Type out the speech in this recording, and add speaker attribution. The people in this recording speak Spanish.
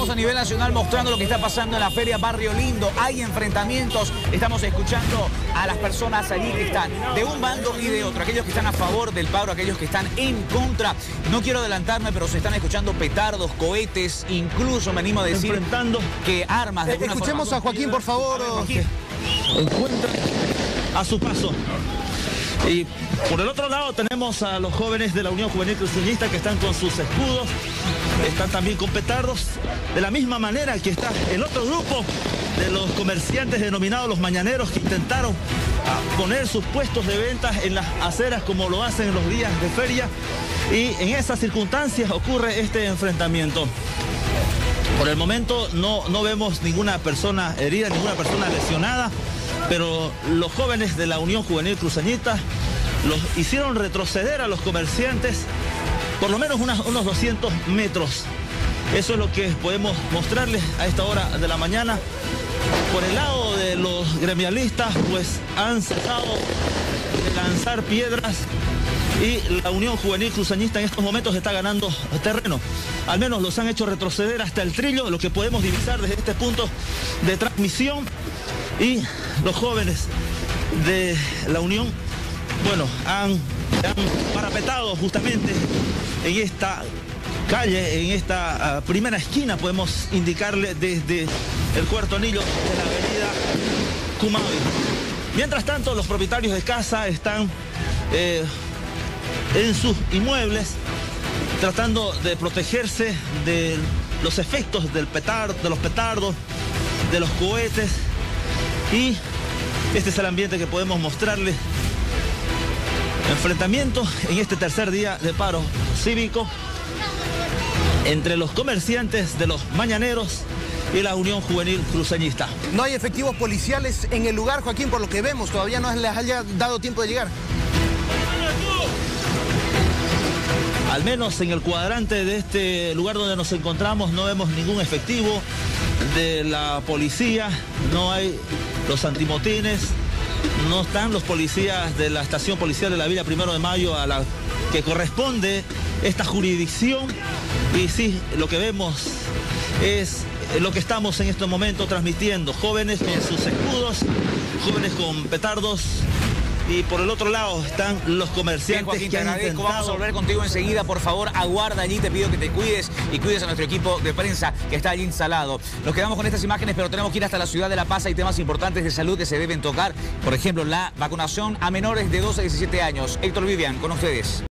Speaker 1: estamos a nivel nacional mostrando lo que está pasando en la Feria Barrio Lindo. Hay enfrentamientos, estamos escuchando a las personas allí que están de un bando y de otro. Aquellos que están a favor del paro, aquellos que están en contra. No quiero adelantarme, pero se están escuchando petardos, cohetes, incluso me animo a decir que armas de alguna
Speaker 2: Escuchemos
Speaker 1: forma.
Speaker 2: a Joaquín, por favor.
Speaker 1: A ver, Joaquín.
Speaker 3: Encuentran a su paso. Y por el otro lado tenemos a los jóvenes de la Unión Juvenil Cruceñista que están con sus escudos, están también con petardos, de la misma manera que está el otro grupo de los comerciantes denominados los mañaneros que intentaron poner sus puestos de ventas en las aceras como lo hacen en los días de feria, y en esas circunstancias ocurre este enfrentamiento. Por el momento no vemos ninguna persona herida, ninguna persona lesionada, pero los jóvenes de la Unión Juvenil Cruceñista los hicieron retroceder a los comerciantes por lo menos unos 200 metros. Eso es lo que podemos mostrarles a esta hora de la mañana. Por el lado de los gremialistas, pues han cesado de lanzar piedras y la Unión Juvenil Cruceñista en estos momentos está ganando terreno. Al menos los han hecho retroceder hasta el Trillo, lo que podemos divisar desde este punto de transmisión. Y los jóvenes de la Unión, bueno, han parapetado justamente en esta calle, en esta primera esquina, podemos indicarle desde el cuarto anillo de la avenida Cumavi. Mientras tanto, los propietarios de casa están en sus inmuebles tratando de protegerse de los efectos de los petardos, de los cohetes, y este es el ambiente que podemos mostrarles. Enfrentamiento en este tercer día de paro cívico entre los comerciantes de los mañaneros y la Unión Juvenil Cruceñista.
Speaker 2: No hay efectivos policiales en el lugar, Joaquín, por lo que vemos. Todavía no les haya dado tiempo de llegar.
Speaker 3: Al menos en el cuadrante de este lugar donde nos encontramos no vemos ningún efectivo de la policía, no hay los antimotines, no están los policías de la estación policial de la Villa 1 de Mayo a la que corresponde esta jurisdicción. Y sí, lo que vemos es lo que estamos en este momento transmitiendo, jóvenes con sus escudos, jóvenes con petardos. Y por el otro lado están los comerciantes.
Speaker 1: Bien, Joaquín,
Speaker 3: que
Speaker 1: te
Speaker 3: han
Speaker 1: agradezco.
Speaker 3: intentado...
Speaker 1: Vamos a volver contigo enseguida. Por favor, aguarda allí. Te pido que te cuides y cuides a nuestro equipo de prensa que está allí instalado. Nos quedamos con estas imágenes, pero tenemos que ir hasta la ciudad de La Paz. Hay temas importantes de salud que se deben tocar. Por ejemplo, la vacunación a menores de 12 a 17 años. Héctor Vivian, con ustedes.